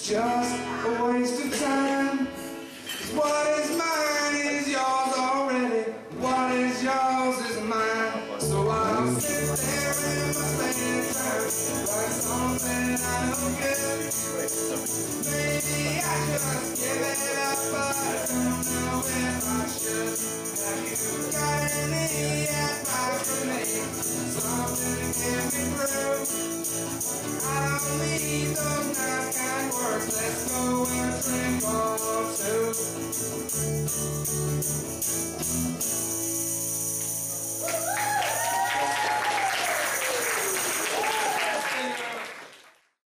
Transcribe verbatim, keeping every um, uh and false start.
just a waste of time. 'Cause what is mine is yours already. What is yours is mine. So I'll sit there in my spare time, like something I don't get. Maybe I just give it up, but I don't know if I should. Have you got any advice for me? Something to get me through? I don't